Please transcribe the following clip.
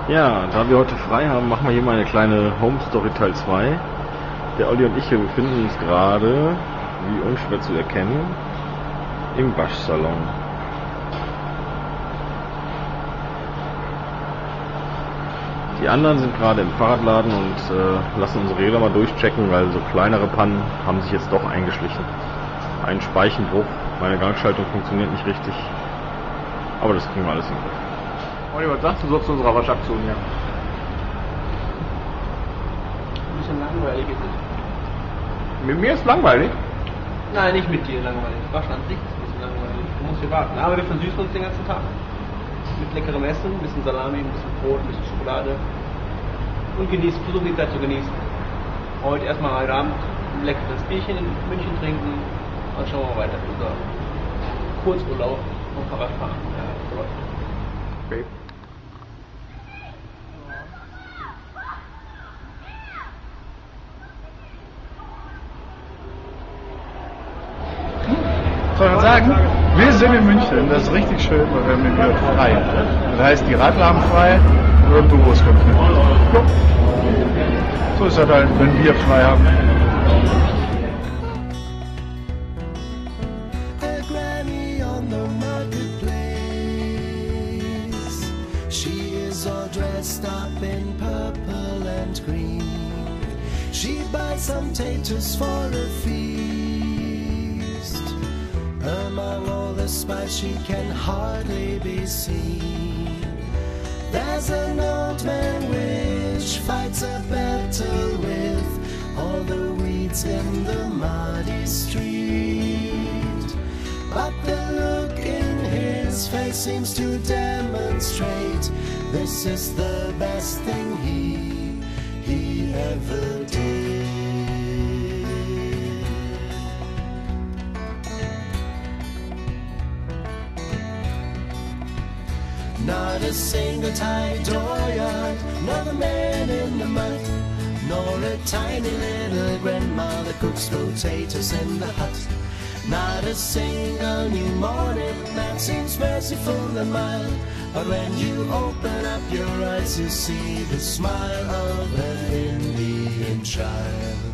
Ja, da wir heute frei haben, machen wir hier mal eine kleine Home Story Teil 2. Der Olli und ich hier befinden uns gerade, wie unschwer zu erkennen, im Waschsalon. Die anderen sind gerade im Fahrradladen und lassen unsere Räder mal durchchecken, weil so kleinere Pannen haben sich jetzt doch eingeschlichen. Ein Speichenbruch, meine Gangschaltung funktioniert nicht richtig, aber das kriegen wir alles in den Griff. Olli, was sagst du so zu unserer Waschaktion hier? Ein bisschen langweilig ist es. Mit mir ist langweilig? Nein, nicht mit dir langweilig. Waschen an sich ist ein bisschen langweilig. Du musst hier warten. Aber wir versüßen uns den ganzen Tag. Mit leckerem Essen, ein bisschen Salami, ein bisschen Brot, ein bisschen Schokolade. Und versuchen die Zeit zu genießen. Heute erstmal heute Abend ein leckeres Bierchen in München trinken. Dann schauen wir weiter für unser Kurzurlaub vom Fahrradfahren. Ja, so. Okay. Soll man sagen, wir sind in München, das ist richtig schön, weil wir haben hier frei. Das heißt, die Radler haben frei und Duos können frei. So ist das halt, wenn wir frei haben. Dressed up in purple and green, she buys some taters for a feast. Among all the spice she can hardly be seen. There's an old man which fights a battle with all the weeds in the muddy street. But the look in his face seems to demonstrate this is the best thing he ever did. Not a single tidy dooryard, nor the man in the mud, nor a tiny little grandma that cooks potatoes in the hut. Not a single new morning that seems merciful and mild, but when you open up your eyes you see the smile of an Indian child.